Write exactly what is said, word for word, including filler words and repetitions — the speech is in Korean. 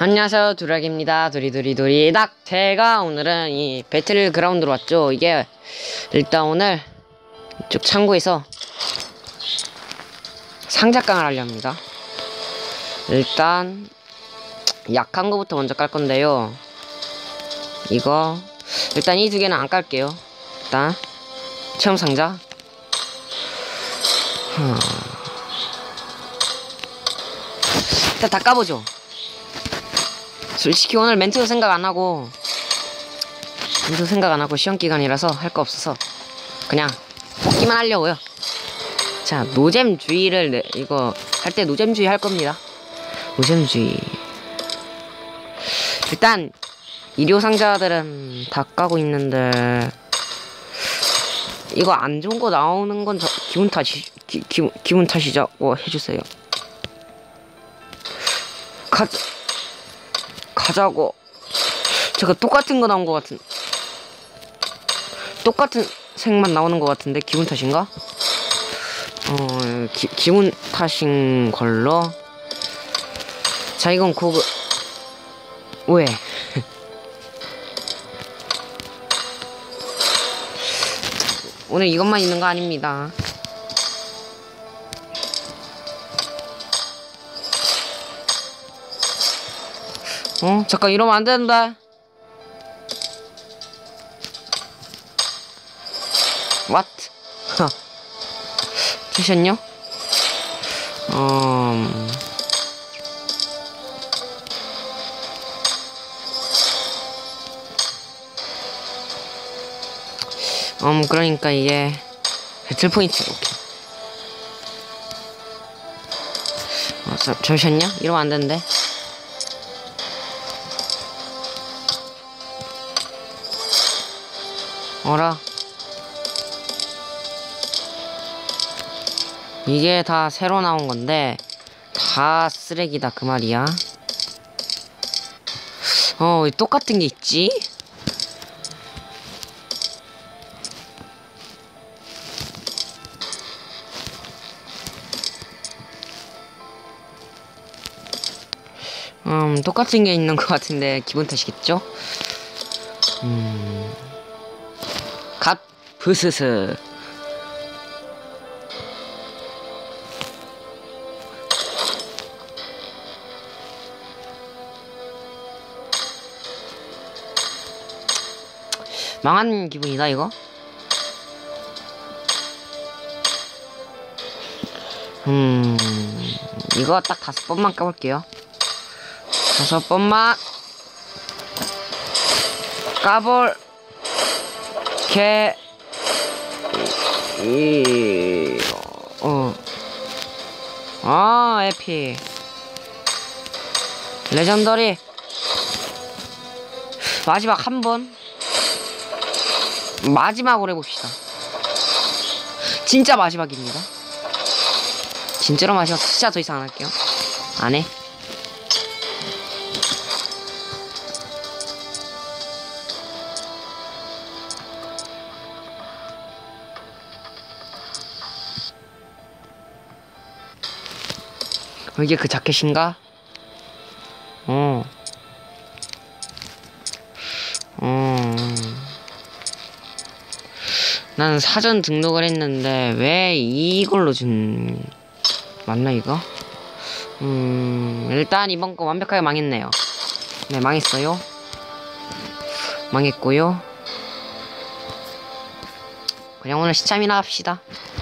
안녕하세요, 두락입니다. 두리두리두리닥. 제가 오늘은 이 배틀그라운드로 왔죠. 이게 일단 오늘 이쪽 창고에서 상자깡을 하려 합니다. 일단 약한 거부터 먼저 깔 건데요. 이거 일단 이 두 개는 안 깔게요. 일단 체험 상자. 음. 일단 다 까보죠. 솔직히 오늘 멘트도 생각 안하고 멘트도 생각 안하고 시험기간이라서 할 거 없어서 그냥 뽑기만 하려고요. 자, 노잼주의를 내, 이거 할 때 노잼주의 할 겁니다. 노잼주의. 일단 일요 상자들은 다 까고 있는데 이거 안 좋은 거 나오는 건 저, 기분 탓이 기, 기, 기분 탓이자고 해주세요. 가 가자고. 제가 똑같은 거 나온 것 같은 똑같은 색만 나오는 것 같은데 기분 탓인가? 어 기, 기분 탓인 걸로. 자, 이건 고급. 왜? 오늘 이것만 있는 거 아닙니다. 어? 잠깐 이러면 안 되는데. What? 잠시만요. 음... 음, 그러니까 이게 배틀 포인트. 오케이. 어, 자, 잠시만요. 이러면 안 되는데. 어라, 이게 다 새로 나온 건데 다 쓰레기다 그 말이야. 어, 왜 똑같은 게 있지? 음, 똑같은 게 있는 것 같은데 기분 탓이겠죠? 음... 갓 부스스. 망한 기분이다 이거. 음 이거 딱 다섯 번만 까볼게요. 다섯 번만 까볼 개, 이, 어, 아, 에피, 레전더리, 마지막 한 번, 마지막으로 해봅시다. 진짜 마지막입니다. 진짜로 마지막. 진짜 더 이상 안 할게요. 안 해. 이게 그 자켓인가? 어. 어. 난 사전 등록을 했는데 왜 이걸로 준... 맞나 이거? 음... 일단 이번 거 완벽하게 망했네요. 네, 망했어요. 망했고요. 그냥 오늘 시참이나 합시다.